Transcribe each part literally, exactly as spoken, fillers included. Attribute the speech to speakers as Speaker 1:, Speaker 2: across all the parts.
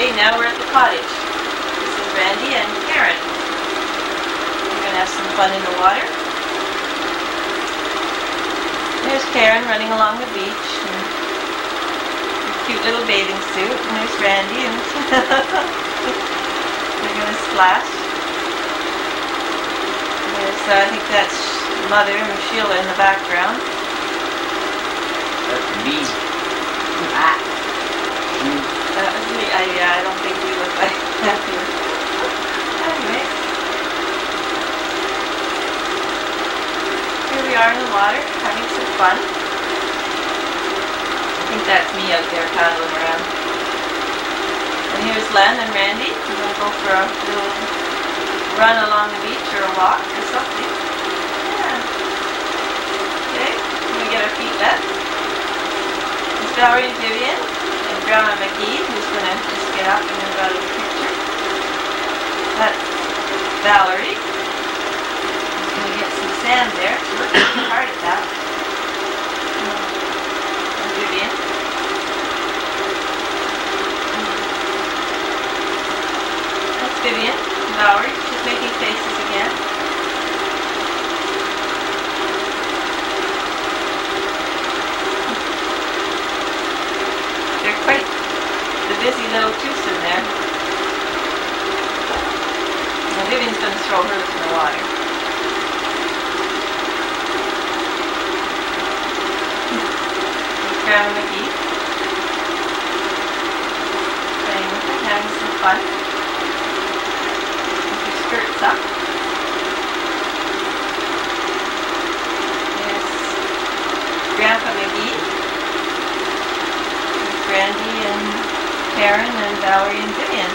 Speaker 1: Okay, now we're at the cottage. This is Randy and Karen. We're going to have some fun in the water. There's Karen running along the beach in her cute little bathing suit. And there's Randy, and they're going to splash. There's, uh, I think that's Mother and Sheila in the background.
Speaker 2: That's me.
Speaker 1: Ah. That was me. I, yeah, I don't think we look like that here. Anyway. Here we are in the water, having some fun. I think that's me out there paddling around. And here's Len and Randy. We're going to go for a little run along the beach or a walk or something. Yeah. Okay, we're going to get our feet wet. There's Valerie and Vivian. And Grandma McGee, who's going to just get up and move out of the picture. That's Valerie. She's going to get some sand there. She looks pretty hard at that. And Vivian. That's Vivian. Valerie. She's making faces again. They're quite the busy little twosome there. Now Vivian's going to throw hers in the water. There's Grandma McGee. Playing with her, having some fun. With her skirts up. There's Grandpa McGee. Randy and Karen and Valerie and Vivian.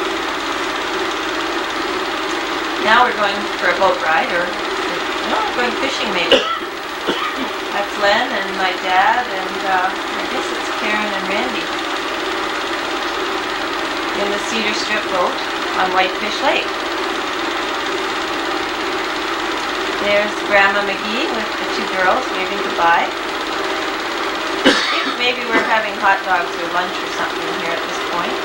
Speaker 1: Now we're going for a boat ride, or no, we're going fishing maybe. That's Len and my dad, and uh, I guess it's Karen and Randy in the Cedar Strip boat on Whitefish Lake. There's Grandma McGee with the two girls waving goodbye. Maybe we're having hot dogs or lunch or something here at this point.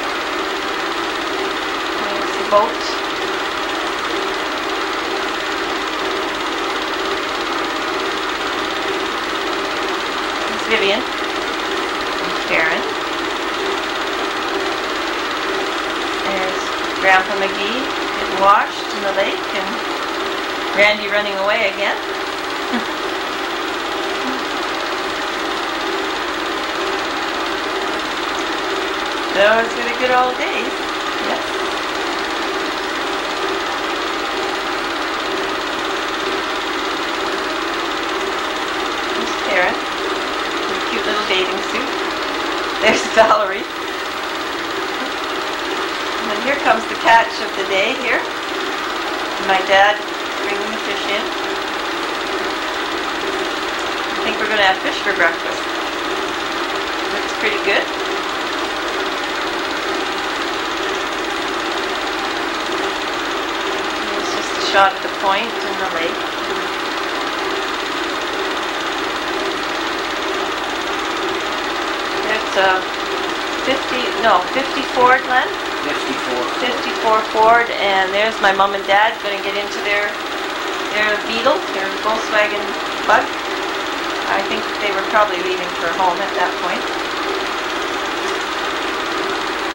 Speaker 1: There's the boat. There's Vivian and Karen. There's Grandpa McGee getting washed in the lake and Randy running away again. Those were the good old days. Yes. There's Karen in a cute little bathing suit. There's Valerie. And then here comes the catch of the day here. My dad bringing the fish in. I think we're going to have fish for breakfast. Looks pretty good. Shot at the point in the lake. There's a fifty, no, fifty Ford, Len?
Speaker 2: fifty-four.
Speaker 1: fifty-four Ford, and there's my mom and dad going to get into their their Beetle, their Volkswagen Bug. I think they were probably leaving for home at that point.